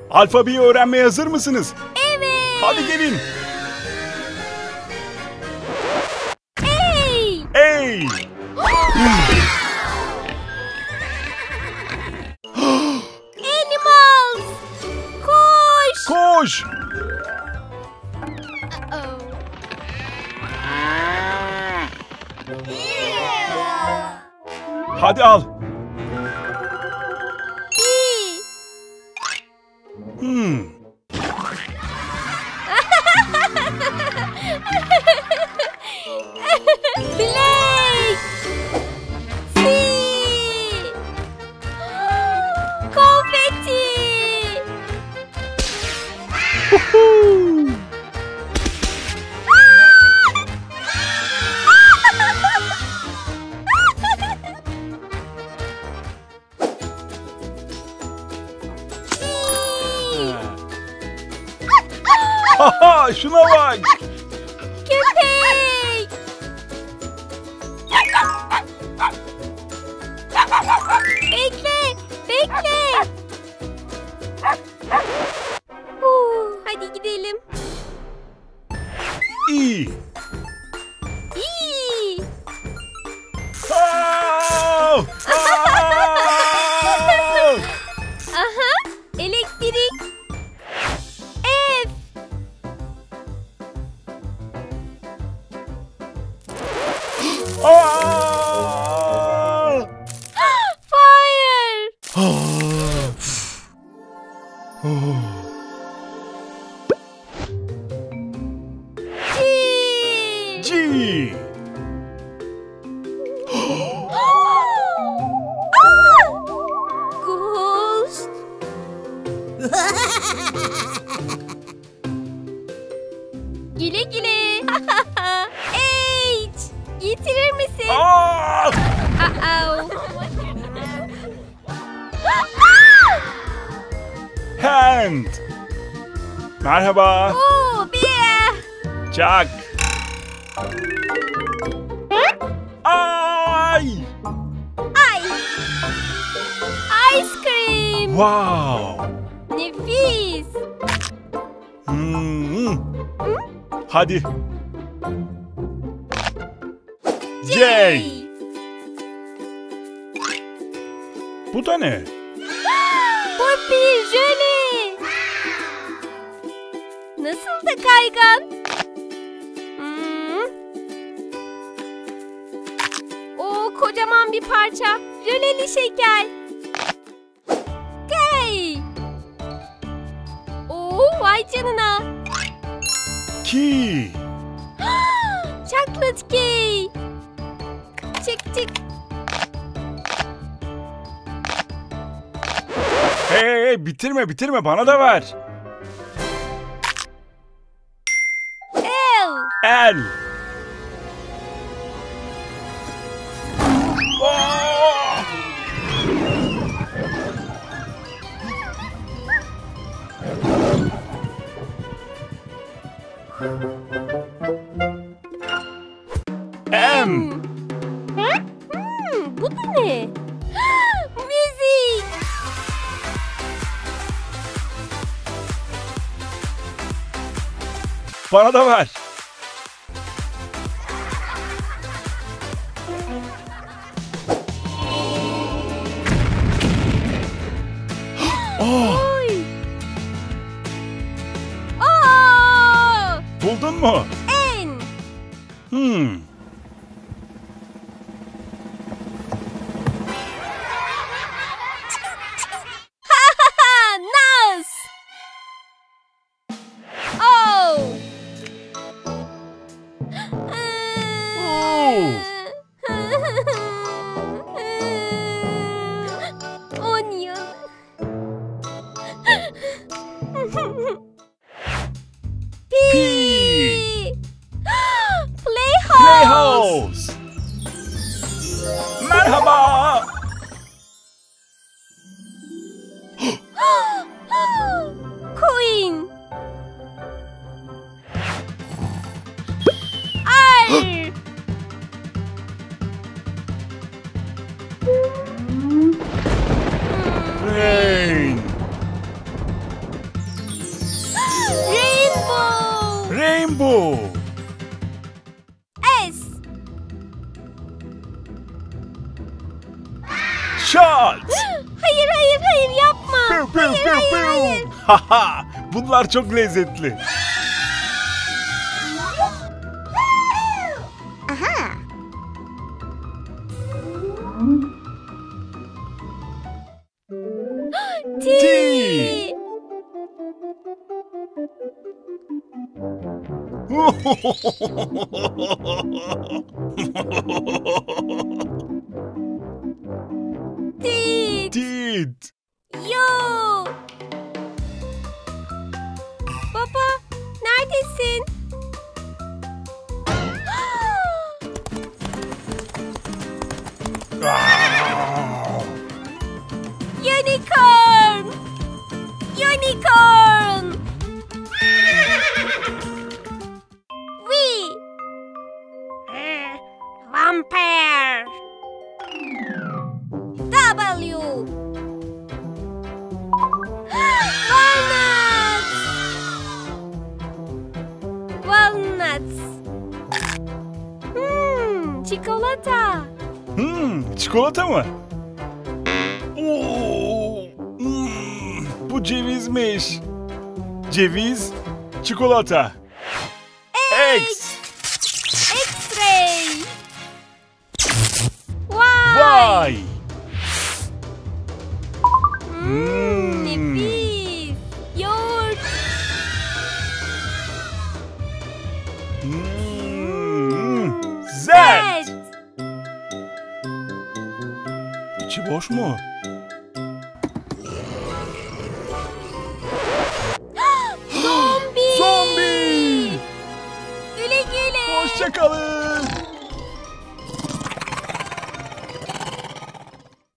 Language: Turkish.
Alfabeyi öğrenmeye hazır mısınız? Evet. Hadi gelin. Ey! Ey! Animals! Koş! Koş! Hadi al. Blake! C! Konfeti! Haha, şuna bak. Köpek! Bekle! Bekle! Hadi gidelim. İyi. İyi. Aa! Aha! Elektrik. F. Fire. G. G. Ghost. Güle güle. H. Getirir misin? Aa! Uh-oh. Hand. Merhaba. Oo, beer. Çak. Ay! Ay. Ice cream. Wow. Nefis. Hadi. J. Bu da ne? Poppy jöle. Nasıl da kaygan. O kocaman bir parça. Jöleli şeker. Hey. Oo, vay canına. Key. Chocolate cake. Çık çık. Hey, bitirme bana da ver. L. El. M. Bu da ne? Müzik. Bana da ver. Oy. Aa! Buldun mu? N. Nas. O. Onion. P. P. Playhouse. Rainbow. S. Shot. Hayır hayır hayır yapma. Piu, piu, Hayır piu, hayır piu. hayır. Haha, bunlar çok lezzetli. Aha. T. T. Tit. Tit. Yo. Baba, neredesin? Unicorn. Unicorn. We. Vampire. W. Walnuts. Walnuts. Çikolata. Çikolata mı? Oo, bu cevizmiş. Ceviz, çikolata. X. X-ray. Y. Nefis. Yoğurt. Z. Z. İçi boş mu? Zombi. Zombi. Güle güle. Hoşça kalın.